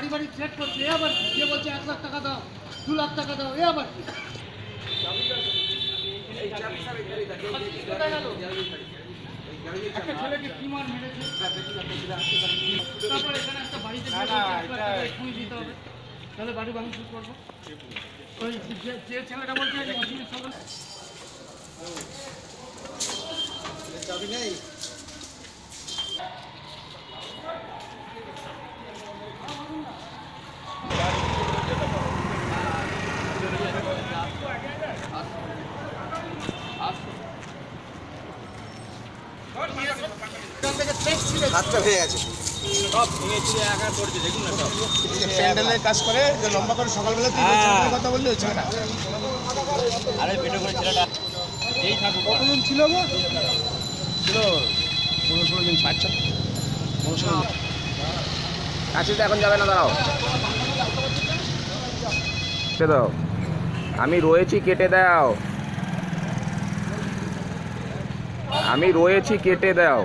বাড়ি বাড়ি থ্রেট করছে, এ আবার কে বলছে 1 লাখ টাকা দাও, 2 লাখ টাকা দাও, এ আবার কি? একটা ছেলেকে কি মার মেরেছে, তারপর এখানে একটা বাড়িতে এক্ষুনি দিতে হবে, তাহলে বাড়ি ভাঙচুর করবো। ওই যে ছেলেটা বলছে অসুবিধার সঙ্গে চাবি নেই। হাতটা ভেঙে গেছে, সব ভেঙেছিল, একা করেছে, দেখুন না সব। প্যান্ডেলের কাজ করে যে লম্বা করে সকালবেলা কথা বললে ওই ছেলেটা। আরে পেটে করে ছেলেটা এই থাকুক। কতজন ছিল গো? ছিল 15-16 দিন, 15-16 দিন। কাছে তো এখন যাবে না, দাঁড়াও কেটে দাও, আমি রয়েছি, কেটে দাও, আমি রয়েছি, কেটে দাও।